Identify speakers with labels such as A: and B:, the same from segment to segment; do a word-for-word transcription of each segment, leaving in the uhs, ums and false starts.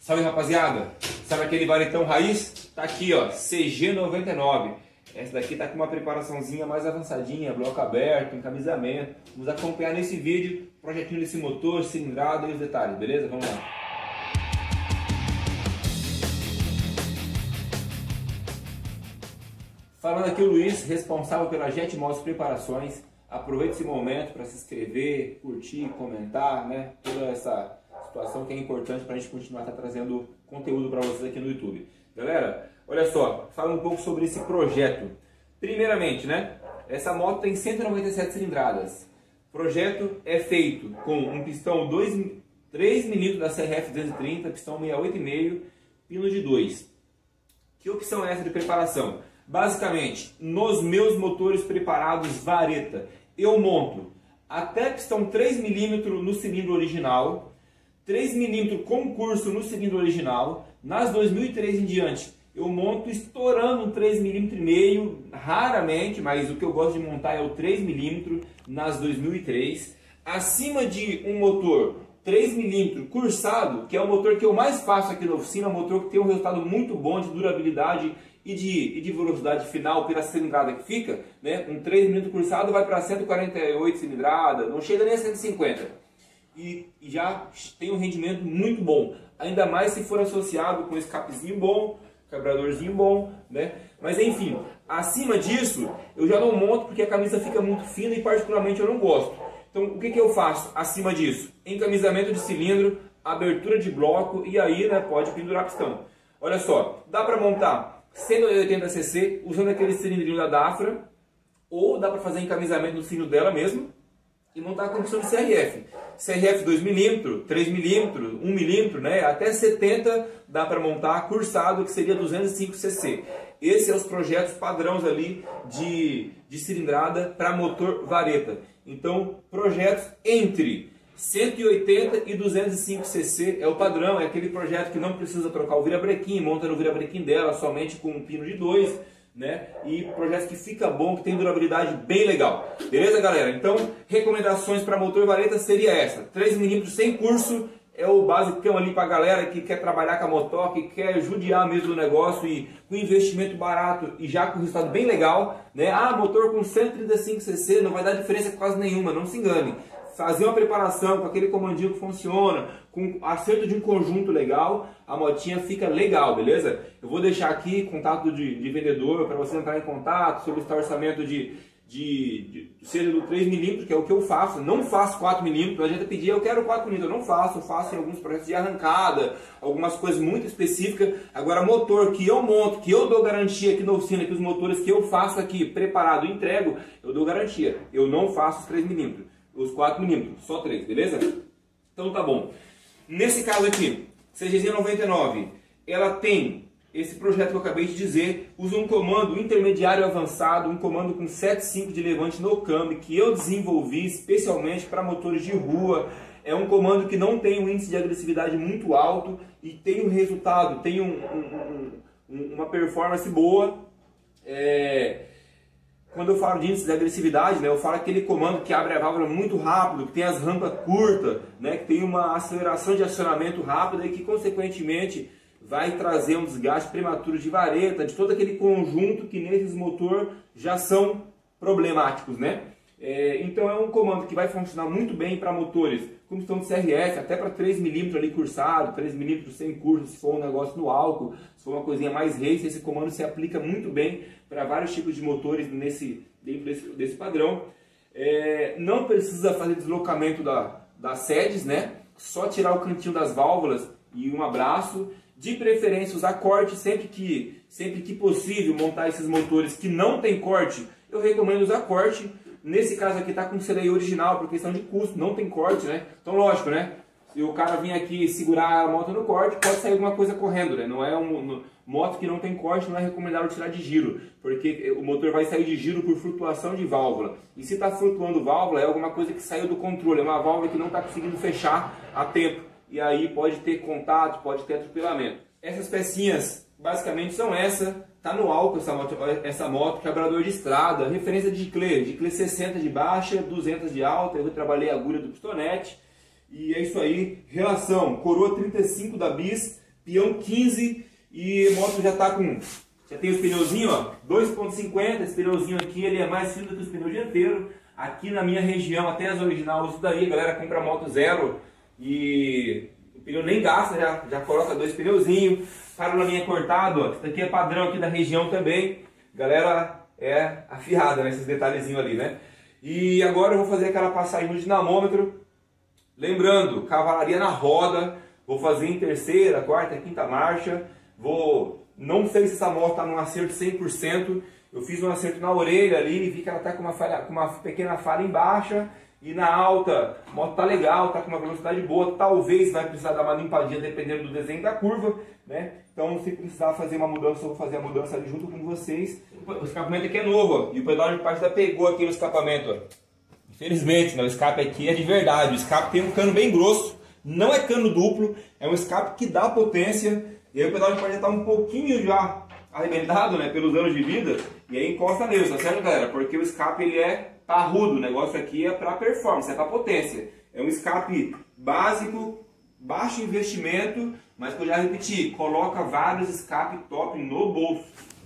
A: Salve, rapaziada! Sabe aquele varetão raiz? Tá aqui, ó, C G noventa e nove. Essa daqui tá com uma preparaçãozinha mais avançadinha, bloco aberto, encaminhamento. Vamos acompanhar nesse vídeo o projetinho desse motor, cilindrada e os detalhes, beleza? Vamos lá! Falando aqui o Luiz, responsável pela Jet Motos Preparações. Aproveite esse momento para se inscrever, curtir, comentar, né? Toda essa situação que é importante para a gente continuar tá trazendo conteúdo para vocês aqui no YouTube. Galera, olha só, falando um pouco sobre esse projeto. Primeiramente, né? Essa moto tem cento e noventa e sete cilindradas. O projeto é feito com um pistão três milímetros da C R F duzentos e trinta, pistão sessenta e oito vírgula cinco, pino de dois. Que opção é essa de preparação? Basicamente, nos meus motores preparados vareta, eu monto até pistão três milímetros no cilindro original, três milímetros com curso no cilindro original. Nas dois mil e três em diante, eu monto estourando um três milímetros e meio, raramente, mas o que eu gosto de montar é o três milímetros nas dois mil e três. Acima de um motor três milímetros cursado, que é o motor que eu mais faço aqui na oficina, um motor que tem um resultado muito bom de durabilidade e de, e de velocidade final pela cilindrada que fica, né? Um três milímetros cursado vai para cento e quarenta e oito cilindrada, não chega nem a cento e cinquenta. E, e já tem um rendimento muito bom, ainda mais se for associado com escapezinho bom, quebradorzinho bom, né? Mas enfim, acima disso eu já não monto porque a camisa fica muito fina e particularmente eu não gosto. Então o que, que eu faço acima disso? Encamisamento de cilindro, abertura de bloco e aí, né, pode pendurar pistão. Olha só, dá para montar cento e oitenta cc usando aquele cilindrinho da Dafra, ou dá para fazer encamisamento no cilindro dela mesmo e montar com opção de C R F. C R F dois milímetros, três milímetros, um milímetro, né? Até setenta dá para montar cursado, que seria duzentos e cinco cc. Esses são os projetos padrões ali de, de cilindrada para motor vareta. Então, projetos entre cento e oitenta e duzentos e cinco cc é o padrão, é aquele projeto que não precisa trocar o virabrequim, monta no virabrequim dela somente com um pino de dois, né? E projetos que fica bom, que tem durabilidade bem legal. Beleza, galera? Então, recomendações para motor vareta seria essa: três milímetros sem curso é o basicão ali para a galera que quer trabalhar com a motoca, que quer judiar mesmo do negócio e com investimento barato e já com resultado bem legal, né? Ah, motor com cento e trinta e cinco cc não vai dar diferença quase nenhuma, não se engane. Fazer uma preparação com aquele comandinho que funciona, com acerto de um conjunto legal, a motinha fica legal, beleza? Eu vou deixar aqui contato de, de vendedor para você entrar em contato, solicitar orçamento de, de, de seja do três milímetros, que é o que eu faço. Não faço quatro milímetros, não adianta pedir, eu quero quatro milímetros, eu não faço, eu faço em alguns projetos de arrancada, algumas coisas muito específicas. Agora, motor que eu monto, que eu dou garantia aqui na oficina, que os motores que eu faço aqui, preparado e entrego, eu dou garantia. Eu não faço os três milímetros. Os quatro milímetros, só três, beleza? Então tá bom. Nesse caso aqui, C G Z noventa e nove, ela tem esse projeto que eu acabei de dizer, usa um comando intermediário avançado, um comando com sete ponto cinco de levante no câmbio, que eu desenvolvi especialmente para motores de rua. É um comando que não tem um índice de agressividade muito alto e tem um resultado, tem um, um, um, uma performance boa. É... Quando eu falo de índice de agressividade, né, eu falo aquele comando que abre a válvula muito rápido, que tem as rampas curtas, né, que tem uma aceleração de acionamento rápida e que, consequentemente, vai trazer um desgaste prematuro de vareta, de todo aquele conjunto que nesses motores já são problemáticos, né? É, então é um comando que vai funcionar muito bem para motores com pistão de C R F, até para três milímetros ali cursado, três milímetros sem curso, se for um negócio no álcool, se for uma coisinha mais race, esse comando se aplica muito bem para vários tipos de motores nesse, dentro desse, desse padrão. É, não precisa fazer deslocamento da, das sedes, né? Só tirar o cantinho das válvulas e um abraço. De preferência usar corte sempre que, sempre que possível, montar esses motores que não tem corte, eu recomendo usar corte. Nesse caso aqui está com C D I original, por questão de custo, não tem corte, né? Então lógico, né? Se o cara vir aqui segurar a moto no corte, pode sair alguma coisa correndo, né? Não é um, no, moto que não tem corte, não é recomendável tirar de giro, porque o motor vai sair de giro por flutuação de válvula. E se está flutuando válvula, é alguma coisa que saiu do controle, é uma válvula que não está conseguindo fechar a tempo. E aí pode ter contato, pode ter atropelamento. Essas pecinhas basicamente são essa. Tá no álcool essa moto, essa moto, quebrador de estrada, referência de Giclée, Giclée sessenta de baixa, duzentos de alta. Eu trabalhei a agulha do pistonete. E é isso aí. Relação, coroa trinta e cinco da Bis, peão quinze e a moto já está com... Já tem os pneuzinhos, ó, dois ponto cinquenta, esse pneuzinho aqui ele é mais fino do que os pneus dianteiros. Aqui na minha região, até as originais, uso daí, a galera compra moto zero e o pneu nem gasta, já, já coloca dois pneuzinhos. Parolamento cortado, ó, isso daqui é padrão aqui da região também. Galera é afiada nesses detalhezinhos ali, né? E agora eu vou fazer aquela passagem no dinamômetro. Lembrando, cavalaria na roda, vou fazer em terceira, quarta, quinta marcha. Vou, não sei se essa moto está num acerto cem por cento. Eu fiz um acerto na orelha ali e vi que ela está com uma, falha, com uma pequena falha em baixa. E na alta, a moto tá legal, tá com uma velocidade boa. Talvez vai precisar dar uma limpadinha dependendo do desenho da curva, né? Então se precisar fazer uma mudança, eu vou fazer a mudança ali junto com vocês. O escapamento aqui é novo, ó, e o pedal de parte já pegou aqui no escapamento, ó. Infelizmente, né? O escape aqui é de verdade. O escape tem um cano bem grosso, não é cano duplo, é um escape que dá potência. E aí o pedal de parte já tá um pouquinho já arrebentado, né? Pelos anos de vida. E aí encosta nele, tá certo, galera? Porque o escape ele é parrudo, o negócio aqui é para performance, é para potência. É um escape básico, baixo investimento, mas que eu já repeti, coloca vários escape top no bolso.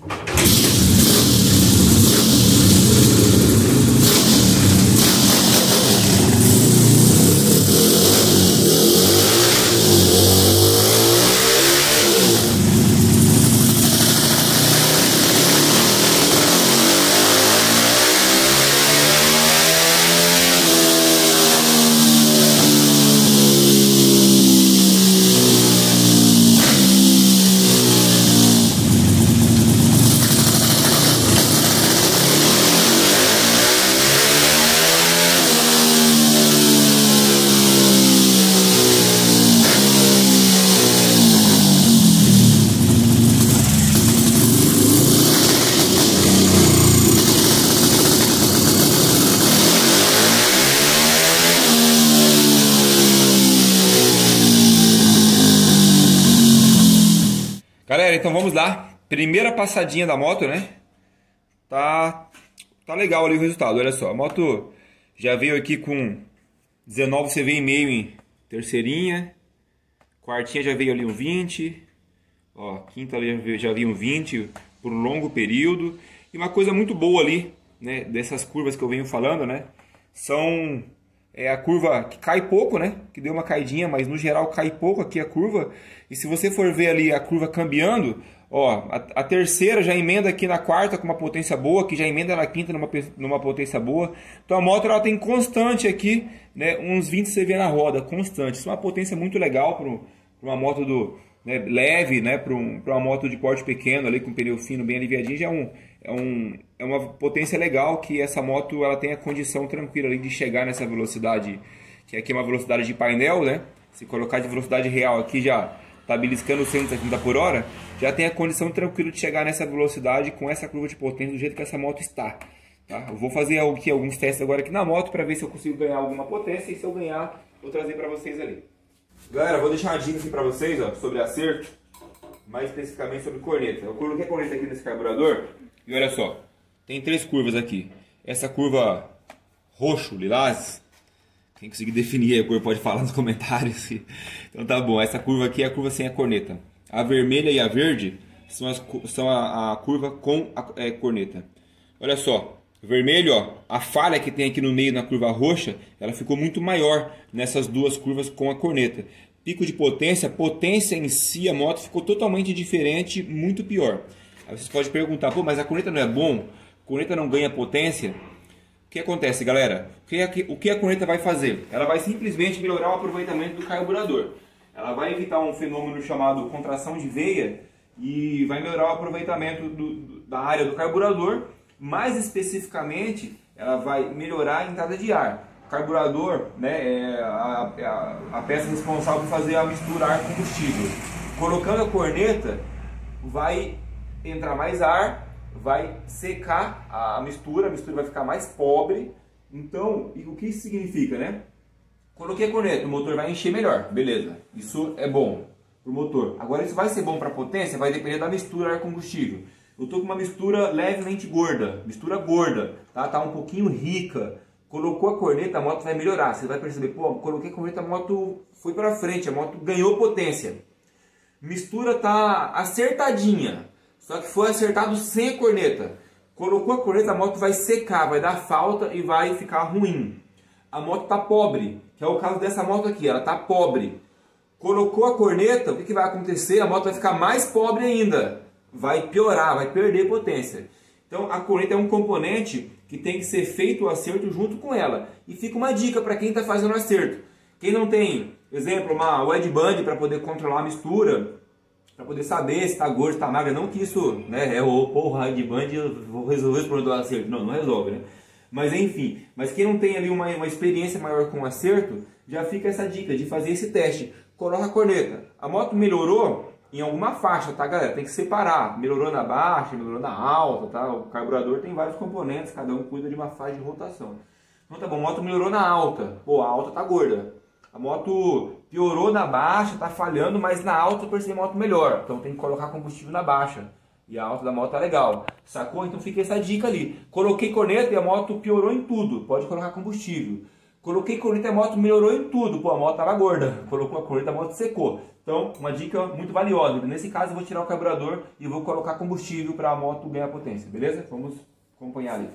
A: Galera, então vamos lá. Primeira passadinha da moto, né? Tá, tá legal ali o resultado, olha só. A moto já veio aqui com dezenove C V e meio em terceirinha. Quartinha já veio ali um vinte. Ó, quinta ali já veio um vinte por um longo período. E uma coisa muito boa ali, né? Dessas curvas que eu venho falando, né? São... É a curva que cai pouco, né? Que deu uma caidinha, mas no geral cai pouco aqui a curva. E se você for ver ali a curva cambiando, ó, a, a terceira já emenda aqui na quarta com uma potência boa, que já emenda na quinta numa, numa potência boa. Então a moto ela tem constante aqui, né? Uns vinte C V na roda, constante. Isso é uma potência muito legal para uma moto do, né, leve, né? Para um, uma moto de porte pequeno ali com pneu fino bem aliviadinho, já é um... É, um, é uma potência legal que essa moto ela tem a condição tranquila ali de chegar nessa velocidade, que aqui é uma velocidade de painel, né? Se colocar de velocidade real aqui já tá beliscando cento e trinta por hora, já tem a condição tranquila de chegar nessa velocidade com essa curva de potência do jeito que essa moto está. Tá? Eu vou fazer aqui alguns testes agora aqui na moto para ver se eu consigo ganhar alguma potência e se eu ganhar, vou trazer para vocês ali. Galera, vou deixar uma dica aqui para vocês, ó, sobre acerto, mais especificamente sobre corneta. Eu coloquei a corneta aqui nesse carburador. E olha só, tem três curvas aqui. Essa curva roxo, lilás, quem conseguir definir a cor pode falar nos comentários. Então tá bom, essa curva aqui é a curva sem a corneta. A vermelha e a verde são, as, são a, a curva com a é, corneta. Olha só, vermelho, ó, a falha que tem aqui no meio na curva roxa, ela ficou muito maior nessas duas curvas com a corneta. Pico de potência, potência em si, a moto ficou totalmente diferente, muito pior. Aí vocês podem perguntar, pô, mas a corneta não é bom? A corneta não ganha potência? O que acontece, galera? O que, a, o que a corneta vai fazer? Ela vai simplesmente melhorar o aproveitamento do carburador. Ela vai evitar um fenômeno chamado contração de veia e vai melhorar o aproveitamento do, do, da área do carburador. Mais especificamente, ela vai melhorar a entrada de ar. O carburador, né, é a, a, a peça responsável por fazer a mistura ar-combustível. Colocando a corneta, vai entrar mais ar, vai secar a mistura, a mistura vai ficar mais pobre. Então, e o que isso significa, né? Coloquei a corneta, o motor vai encher melhor, beleza. Isso é bom para o motor. Agora, isso vai ser bom para a potência, vai depender da mistura ar-combustível. Eu estou com uma mistura levemente gorda, mistura gorda, tá? Tá um pouquinho rica. Colocou a corneta, a moto vai melhorar. Você vai perceber, pô, coloquei a corneta, a moto foi para frente, a moto ganhou potência. Mistura tá acertadinha, só que foi acertado sem a corneta. Colocou a corneta, a moto vai secar, vai dar falta e vai ficar ruim. A moto tá pobre, que é o caso dessa moto aqui, ela tá pobre. Colocou a corneta, o que, que vai acontecer? A moto vai ficar mais pobre ainda. Vai piorar, vai perder potência. Então a corneta é um componente que tem que ser feito o acerto junto com ela. E fica uma dica para quem está fazendo o acerto. Quem não tem, exemplo, uma wedge band para poder controlar a mistura, para poder saber se está gordo, se está magro, não que isso, né, é o porra de band, eu vou resolver esse problema do acerto. Não, não resolve, né? Mas enfim, mas quem não tem ali uma, uma experiência maior com o acerto, já fica essa dica de fazer esse teste. Coloca a corneta. A moto melhorou em alguma faixa, tá, galera? Tem que separar. Melhorou na baixa, melhorou na alta, tá? O carburador tem vários componentes, cada um cuida de uma faixa de rotação. Então tá bom, a moto melhorou na alta. Pô, a alta tá gorda. A moto piorou na baixa, tá falhando, mas na alta eu percebi a moto melhor. Então tem que colocar combustível na baixa. E a alta da moto tá legal. Sacou? Então fica essa dica ali. Coloquei corneta e a moto piorou em tudo. Pode colocar combustível. Coloquei corneta e a moto melhorou em tudo. Pô, a moto tava gorda. Colocou a corneta, a moto secou. Então, uma dica muito valiosa. Nesse caso, eu vou tirar o carburador e vou colocar combustível para a moto ganhar potência. Beleza? Vamos acompanhar ali.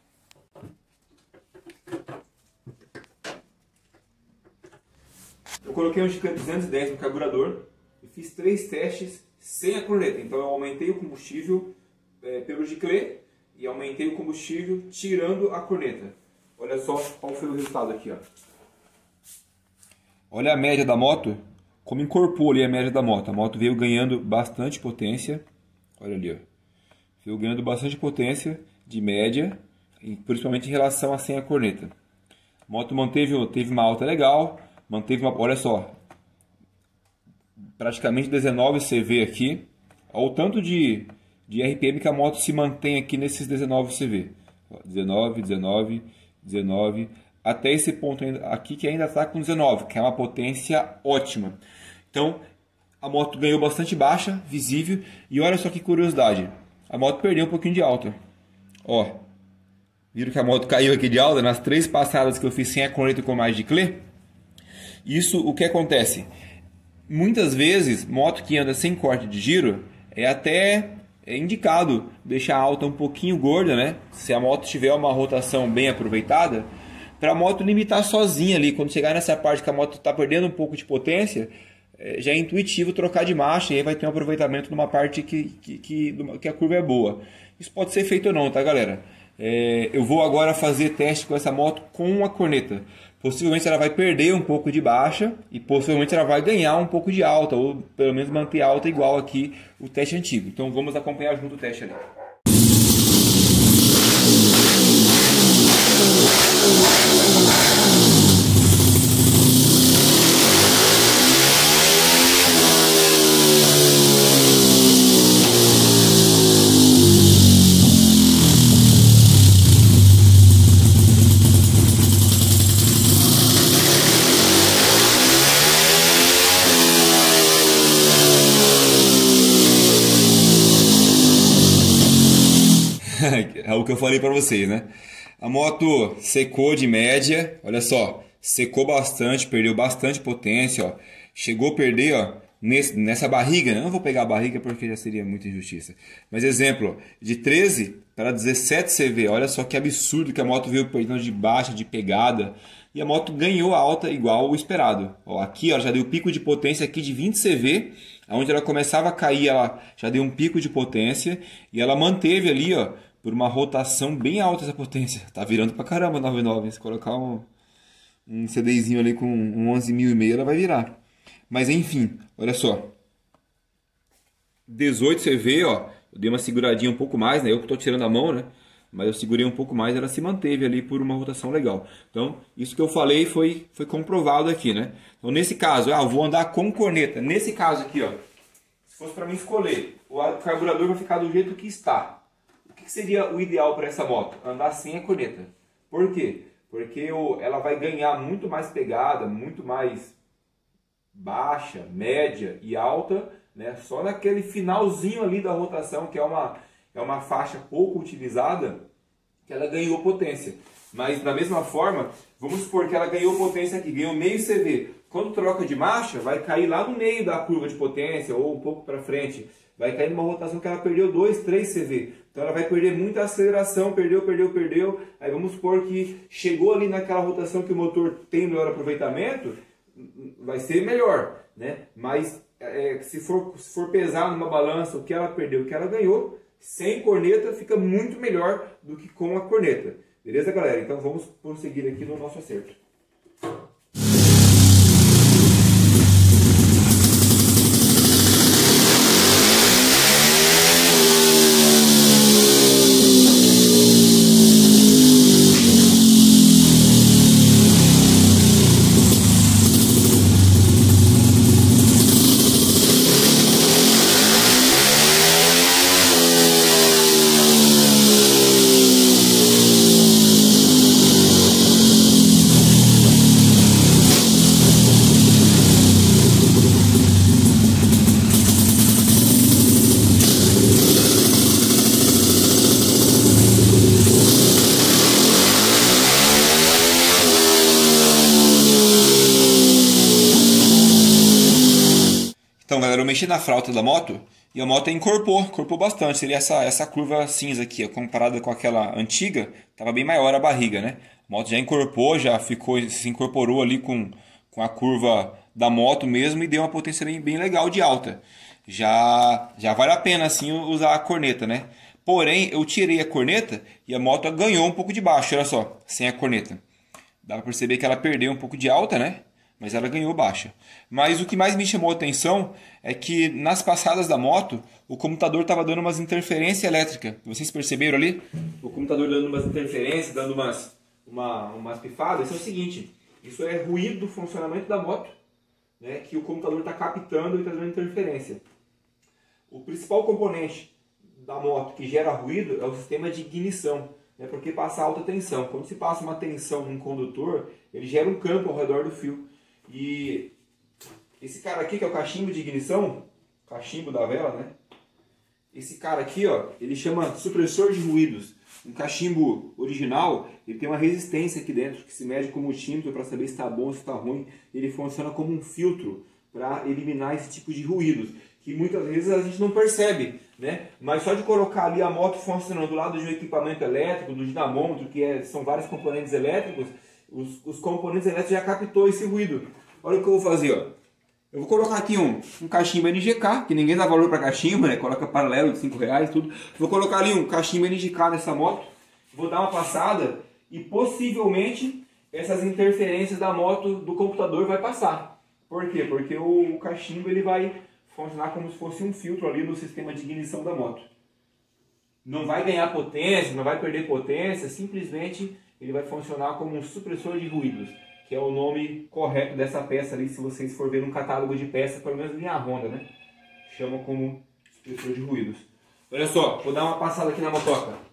A: Eu coloquei um chiclete duzentos e dez no carburador e fiz três testes sem a corneta. Então, eu aumentei o combustível é, pelo giclê e aumentei o combustível tirando a corneta. Olha só qual foi o resultado aqui, ó. Olha a média da moto, como incorporou ali a média da moto. A moto veio ganhando bastante potência. Olha ali, ó. Veio ganhando bastante potência de média, principalmente em relação a sem a corneta. A moto manteve teve uma alta legal, manteve uma, olha só, praticamente dezenove C V aqui. Olha o tanto de, de R P M que a moto se mantém aqui nesses dezenove C V. Ó, dezenove, dezenove, dezenove, até esse ponto aqui que ainda está com dezenove, que é uma potência ótima. Então, a moto ganhou bastante baixa, visível, e olha só que curiosidade, a moto perdeu um pouquinho de alta. Ó, viram que a moto caiu aqui de alta nas três passadas que eu fiz sem a corneta com mais de clê? Isso, o que acontece? Muitas vezes, moto que anda sem corte de giro, é até... é indicado deixar a alta um pouquinho gorda, né? Se a moto tiver uma rotação bem aproveitada, para a moto limitar sozinha ali. Quando chegar nessa parte que a moto está perdendo um pouco de potência, já é intuitivo trocar de marcha e aí vai ter um aproveitamento numa parte que, que, que, que a curva é boa. Isso pode ser feito ou não, tá, galera? É, eu vou agora fazer teste com essa moto com a corneta. Possivelmente ela vai perder um pouco de baixa e possivelmente ela vai ganhar um pouco de alta, ou pelo menos manter alta igual aqui o teste antigo. Então vamos acompanhar junto o teste ali. É o que eu falei para vocês, né? A moto secou de média, olha só, secou bastante, perdeu bastante potência, ó. Chegou a perder, ó, nesse, nessa barriga, né? Não vou pegar a barriga porque já seria muita injustiça. Mas exemplo, ó, de treze para dezessete C V, olha só que absurdo que a moto veio perdendo de baixa, de pegada. E a moto ganhou alta igual o esperado. Ó, aqui ó, já deu pico de potência aqui de vinte C V, onde ela começava a cair, ela já deu um pico de potência e ela manteve ali, ó, por uma rotação bem alta essa potência. Tá virando pra caramba noventa e nove. Se colocar um, um CDzinho ali com um onze mil e meio, ela vai virar. Mas enfim, olha só. dezoito C V, ó. Eu dei uma seguradinha um pouco mais, né? Eu que tô tirando a mão, né? Mas eu segurei um pouco mais, ela se manteve ali por uma rotação legal. Então, isso que eu falei foi, foi comprovado aqui, né? Então, nesse caso, ah, eu vou andar com corneta. Nesse caso aqui, ó. Se fosse para mim escolher, o carburador vai ficar do jeito que está. O que seria o ideal para essa moto? Andar sem a corneta. Por quê? Porque ela vai ganhar muito mais pegada, muito mais baixa, média e alta, né? Só naquele finalzinho ali da rotação, que é uma, é uma faixa pouco utilizada, que ela ganhou potência. Mas da mesma forma, vamos supor que ela ganhou potência aqui, ganhou meio C V. quando troca de marcha, vai cair lá no meio da curva de potência ou um pouco para frente. Vai cair numa rotação que ela perdeu dois, três C V. Então ela vai perder muita aceleração, perdeu, perdeu, perdeu. Aí vamos supor que chegou ali naquela rotação que o motor tem melhor aproveitamento, vai ser melhor, né? Mas é, se, for, se for pesar numa balança o que ela perdeu, o que ela ganhou, sem corneta fica muito melhor do que com a corneta. Beleza, galera? Então vamos prosseguir aqui no nosso acerto. Então, galera, eu mexi na fralda da moto e a moto encorpou, encorpou bastante. Seria essa, essa curva cinza aqui, ó, comparada com aquela antiga, estava bem maior a barriga, né? A moto já encorpou, já ficou, se incorporou ali com, com a curva da moto mesmo e deu uma potência bem, bem legal de alta. Já, já vale a pena assim usar a corneta, né? Porém, eu tirei a corneta e a moto ganhou um pouco de baixo, olha só, sem a corneta. Dá para perceber que ela perdeu um pouco de alta, né? Mas ela ganhou baixa. Mas o que mais me chamou a atenção é que nas passadas da moto, o computador estava dando umas interferências elétricas. Vocês perceberam ali? O computador dando umas interferências, dando umas, uma, umas pifadas. Isso é o seguinte, isso é ruído do funcionamento da moto, né, que o computador está captando e está dando interferência. O principal componente da moto que gera ruído é o sistema de ignição, né, porque passa alta tensão. Quando se passa uma tensão num condutor, ele gera um campo ao redor do fio. E esse cara aqui, que é o cachimbo de ignição, cachimbo da vela, né? Esse cara aqui, ó, ele chama supressor de ruídos. Um cachimbo original, ele tem uma resistência aqui dentro, que se mede com multímetro para saber se está bom ou se está ruim. Ele funciona como um filtro para eliminar esse tipo de ruídos, que muitas vezes a gente não percebe, né? Mas só de colocar ali a moto funcionando do lado de um equipamento elétrico, do dinamômetro, que é, são vários componentes elétricos, Os, os componentes elétricos já captou esse ruído. Olha o que eu vou fazer, ó. Eu vou colocar aqui um, um cachimbo N G K, que ninguém dá valor para cachimbo, né? Coloca paralelo de cinco reais, tudo. Vou colocar ali um cachimbo N G K nessa moto. Vou dar uma passada e possivelmente essas interferências da moto do computador vai passar. Por quê? Porque o, o cachimbo ele vai funcionar como se fosse um filtro ali no sistema de ignição da moto. Não vai ganhar potência, não vai perder potência, simplesmente ele vai funcionar como um supressor de ruídos, que é o nome correto dessa peça ali, se vocês for ver um catálogo de peças, pelo menos linha Honda, né? Chama como supressor de ruídos. Olha só, vou dar uma passada aqui na motoca.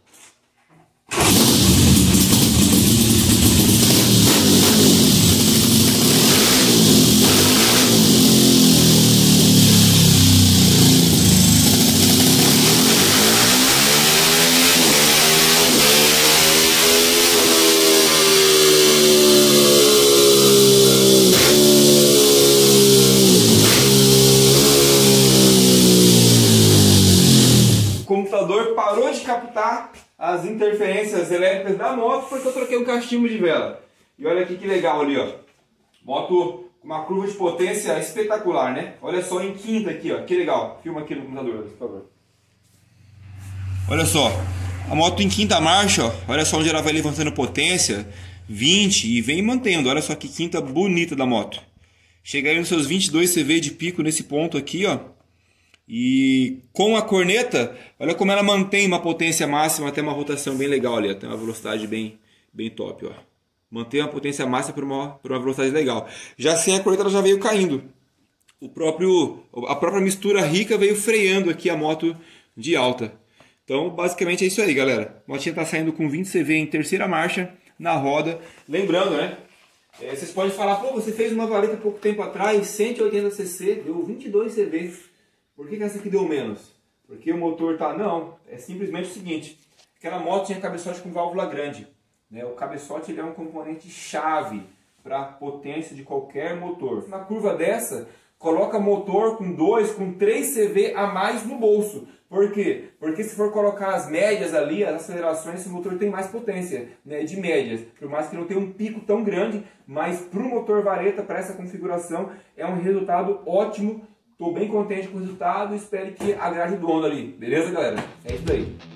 A: O computador parou de captar as interferências elétricas da moto porque eu troquei um cachimbo de vela. E olha aqui que legal ali, ó. Moto com uma curva de potência espetacular, né? Olha só em quinta aqui, ó. Que legal. Filma aqui no computador, por favor. Olha só. A moto em quinta marcha, ó. Olha só onde ela vai levantando potência. vinte e vem mantendo. Olha só que quinta bonita da moto. Chega aí nos seus vinte e dois C V de pico nesse ponto aqui, ó. E com a corneta, olha como ela mantém uma potência máxima até uma rotação bem legal ali, tem uma velocidade bem, bem top, ó. Mantém uma potência máxima por uma, por uma velocidade legal. Já sem a corneta ela já veio caindo. O próprio, a própria mistura rica veio freando aqui a moto de alta. Então basicamente é isso aí, galera. A motinha está saindo com vinte C V em terceira marcha na roda. Lembrando, né? É, vocês podem falar, pô, você fez uma valeta há pouco tempo atrás, cento e oitenta cc, deu vinte e dois C V. Por que, que essa aqui deu menos? Porque o motor tá... Não, é simplesmente o seguinte. Aquela moto tinha cabeçote com válvula grande, né? O cabeçote ele é um componente chave para a potência de qualquer motor. Na curva dessa, coloca motor com dois, com três C V a mais no bolso. Por quê? Porque se for colocar as médias ali, as acelerações, esse motor tem mais potência, né, de médias. Por mais que não tenha um pico tão grande, mas para o motor vareta, para essa configuração, é um resultado ótimo. Estou bem contente com o resultado e espero que agrade o dono ali. Beleza, galera? É isso daí.